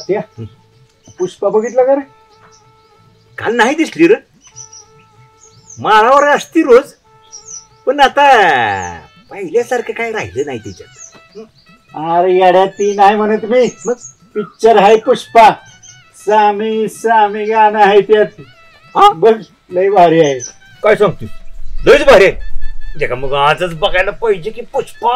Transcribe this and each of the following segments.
तात्या पुष्पा बघितलं का रे? काल नाही दिसली रे, माळावर असती रोज, पण आता पहिल्यासारखं काय राहिलं नाही तिच्यात. अरे येड्या ती नाही म्हणत मी, मग पिक्चर आहे पुष्पा, सामी सामी गाणं आहे त्यात. बघ लय भारी आहे. काय सांगतोय? लयच भारी आहे का? मग आजच बघायला पाहिजे की पुष्पा.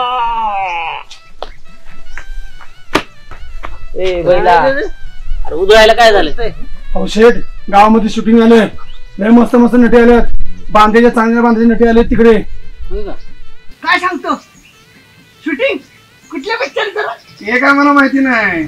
ए बैला, अरे उदयाला काय झालं? अहो शेठ, गावामध्ये शूटिंग आलंय, लय मस्त मस्त नटी आल्यात, बांधेच्या चांगल्या बांधेच्या नटी आल्यात तिकडे. काय सांगतो? शूटिंग कुठल्या पिक्चर? हे काय मला माहिती नाही.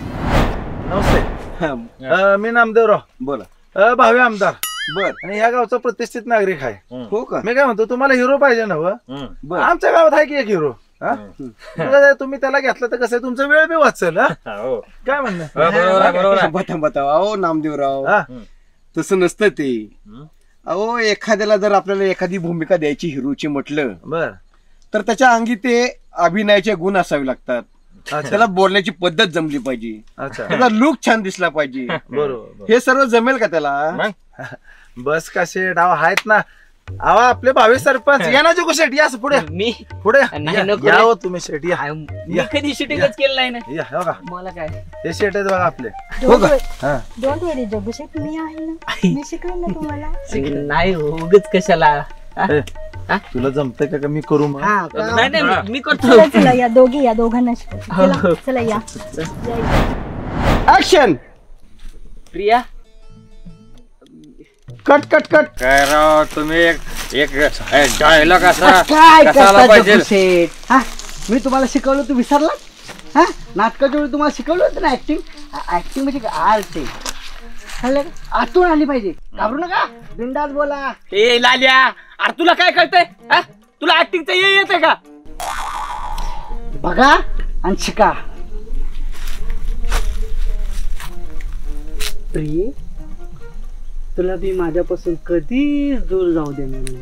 नमस्ते, मी नामदेवराव. बोला. भावी आमदार. बर. आणि ह्या गावचा प्रतिष्ठित नागरिक आहे. हो का? मी काय म्हणतो, तुम्हाला हिरो पाहिजे ना? आमच्या गावात आहे की एक हिरो. तुम्ही त्याला घेतलं तर कसं तुमचा वेळ बी वाचेल. काय म्हणणं? बताओ नामदेवराव, तसं नसतं ते. अहो एखाद्याला जर आपल्याला एखादी भूमिका द्यायची हिरोची म्हटलं बर, तर त्याच्या अंगी ते अभिनयाचे गुण असावे लागतात. त्याला बोलण्याची पद्धत जमली पाहिजे, त्याचा लुक छान दिसला पाहिजे. बरोबर. हे सर्व जमेल का त्याला? बस का शेठ, आहेत ना आपले भावी सरपंच. या ना जोगो शेठ, या पुढे. मी पुढे नको या हो तुम्ही शेठ, या. मी कधी शूटिंगच केलं नाही ना. या हो का, मला काय हे शेठ आहेत बघा आपले. हो का? डोंट वरी जगुशेट, मी आहे ना, मी शिकवेन ना तुम्हाला. नाही उगच कशाला. तुला जमतंय का मी करू मग? नाही नाही मी करतो. चला चला या दोघी, या दोघांना शिकव. चला चला या. Action. Priya, cut cut cut. काय राव तुम्ही, एक डायलॉग असा काय कसाला पाहिजे? शेठ? मी तुम्हाला शिकवलं, तू विसरला? हा, नाटकाच्या वेळी तुम्हाला शिकवलं होतं ना ऍक्टिंग. ऍक्टिंग म्हणजे आर्ट आहे, कळलं का? आतून आली पाहिजे, घाबरू नका, बिंदास बोला. ए लाल्या, अरे तुला काय कळतंय? तुला ऍक्टिंगचं येते का? बघा आणि शिका. प्रिय, तुला मी माझ्यापासून कधीच दूर जाऊ दे म्हणून.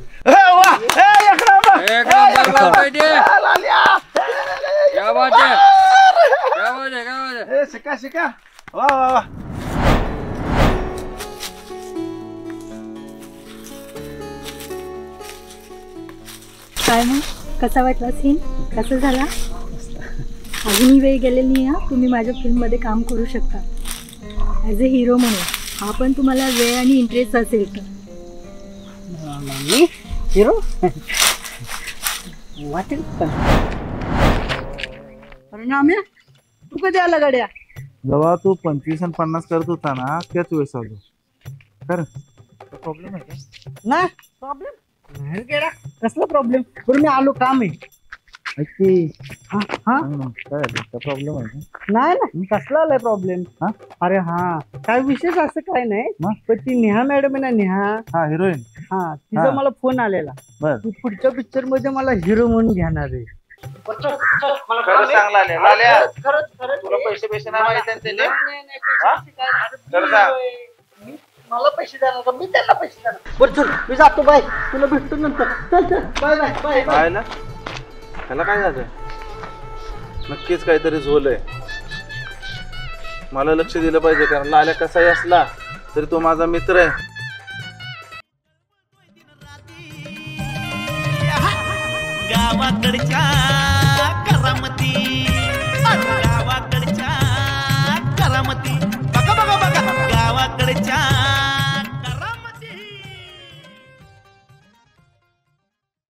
शिका शिका. वा वा वा. काय मग कसा वाटला सीन? कसं झाला? अजूनही वेळ गेलेली आहे. तुम्ही माझ्या फिल्ममध्ये काम करू शकता ॲज अ हिरो म्हणून. हा पण तुम्हाला वेळ आणि इंटरेस्ट असेल तर. हिरो वाटेल पण. अरे नाम्या, तू कधी आला गाड्या? जेव्हा तू 25 आणि 50 करत होता ना, त्याच वेळेस आलो. खरं प्रॉब्लेम आहे का? नाही प्रॉब्लेम नाही गेला. कसला प्रॉब्लेम? बरं मी आलो, काम आहे. प्रॉब्लेम आहे का? नाही ना, कसला आलाय प्रॉब्लेम? अरे हा, काय विशेष असं काय नाही, पण ती नेहा मॅडम आहे ना, नेहा. हा, हिरोईन. हा, तिचा मला फोन आलेला, ती पुढच्या पिक्चर मध्ये मला हिरो म्हणून घेणार आहे. मला पैसे देणार का? मी त्यांना पैसे देणार. बरं चल, मी जातो. बाय, तुला भेटतो नंतर. चल चल, बाय बाय बाय बाय. ना त्याला काय झालं? नक्कीच काहीतरी झोलय. मला लक्ष दिलं पाहिजे, कारण लाल्या कसाही असला तरी तो माझा मित्र आहे. गावाकडच्या